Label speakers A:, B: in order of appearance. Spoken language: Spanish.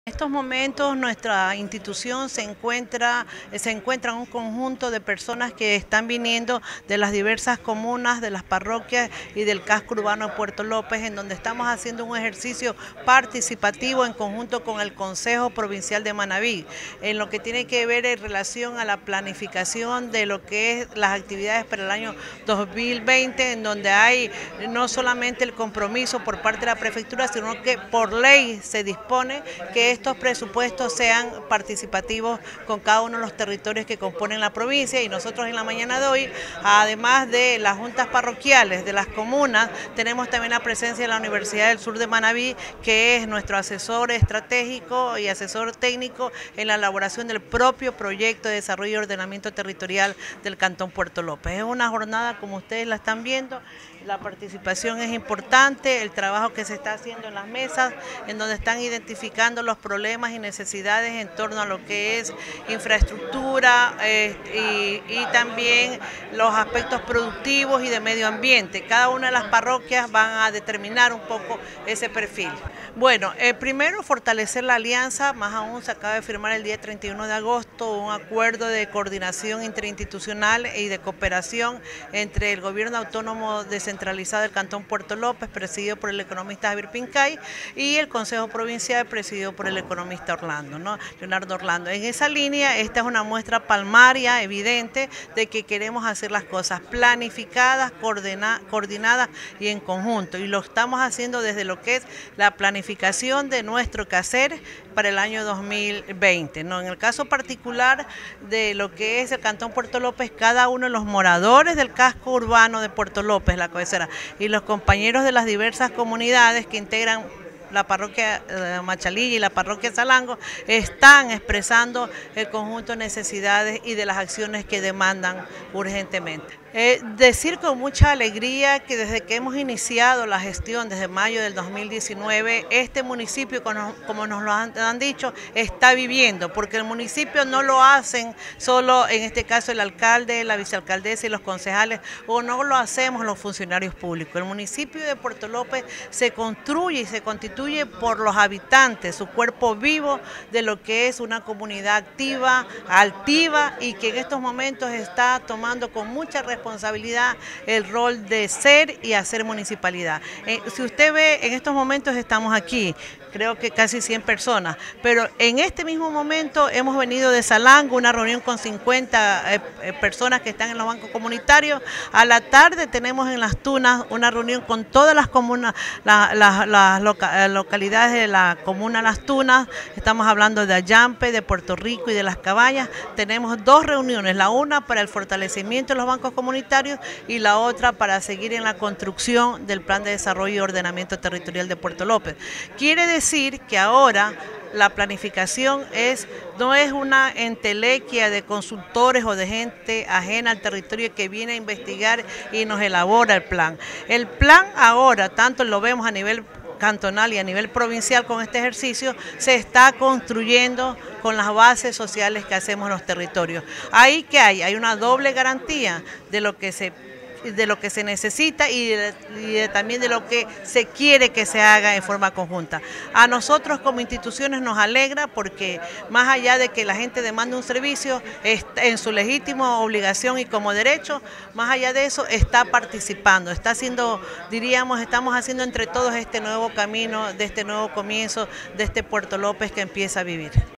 A: En estos momentos nuestra institución se encuentra en un conjunto de personas que están viniendo de las diversas comunas, de las parroquias y del casco urbano de Puerto López, en donde estamos haciendo un ejercicio participativo en conjunto con el Consejo Provincial de Manabí, en lo que tiene que ver en relación a la planificación de lo que es las actividades para el año 2020, en donde hay no solamente el compromiso por parte de la prefectura, sino que por ley se dispone que estos presupuestos sean participativos con cada uno de los territorios que componen la provincia, y nosotros en la mañana de hoy, además de las juntas parroquiales de las comunas, tenemos también la presencia de la Universidad del Sur de Manabí, que es nuestro asesor estratégico y asesor técnico en la elaboración del propio proyecto de desarrollo y ordenamiento territorial del Cantón Puerto López. Es una jornada, como ustedes la están viendo, la participación es importante, el trabajo que se está haciendo en las mesas, en donde están identificando los problemas y necesidades en torno a lo que es infraestructura y también los aspectos productivos y de medio ambiente. Cada una de las parroquias van a determinar un poco ese perfil. Bueno, primero fortalecer la alianza, más aún se acaba de firmar el día 31 de agosto un acuerdo de coordinación interinstitucional y de cooperación entre el Gobierno Autónomo Descentralizado del Cantón Puerto López, presidido por el economista Javier Pincay, y el Consejo Provincial, presidido por el economista Leonardo Orlando. En esa línea, esta es una muestra palmaria, evidente, de que queremos hacer las cosas planificadas, coordinadas y en conjunto, y lo estamos haciendo desde lo que es la planificación de nuestro quehacer para el año 2020. ¿No? En el caso particular de lo que es el Cantón Puerto López, cada uno de los moradores del casco urbano de Puerto López, la cabecera, y los compañeros de las diversas comunidades que integran la parroquia Machalilla y la parroquia Salango, están expresando el conjunto de necesidades y de las acciones que demandan urgentemente. Decir con mucha alegría que desde que hemos iniciado la gestión, desde mayo del 2019, este municipio, como nos lo han dicho, está viviendo, porque el municipio no lo hacen solo, en este caso, el alcalde, la vicealcaldesa y los concejales, o no lo hacemos los funcionarios públicos. El municipio de Puerto López se construye y se constituye por los habitantes, su cuerpo vivo de lo que es una comunidad activa, altiva, y que en estos momentos está tomando con mucha responsabilidad el rol de ser y hacer municipalidad. Si usted ve, en estos momentos estamos aquí, creo que casi 100 personas, pero en este mismo momento hemos venido de Salango, una reunión con 50 personas que están en los bancos comunitarios. A la tarde tenemos en Las Tunas una reunión con todas las comunas, las localidades de la comuna Las Tunas. Estamos hablando de Ayampe, de Puerto Rico y de Las Cabañas. Tenemos dos reuniones, la una para el fortalecimiento de los bancos comunitarios y la otra para seguir en la construcción del Plan de Desarrollo y Ordenamiento Territorial de Puerto López. Quiere decir que ahora la planificación no es una entelequia de consultores o de gente ajena al territorio que viene a investigar y nos elabora el plan. El plan ahora, tanto lo vemos a nivel cantonal y a nivel provincial con este ejercicio, se está construyendo con las bases sociales que hacemos en los territorios. Ahí que hay una doble garantía de lo que se necesita y también de lo que se quiere que se haga en forma conjunta. A nosotros como instituciones nos alegra, porque más allá de que la gente demande un servicio, en su legítima obligación y como derecho, más allá de eso está participando, está haciendo, diríamos, estamos haciendo entre todos este nuevo camino, de este nuevo comienzo de este Puerto López que empieza a vivir.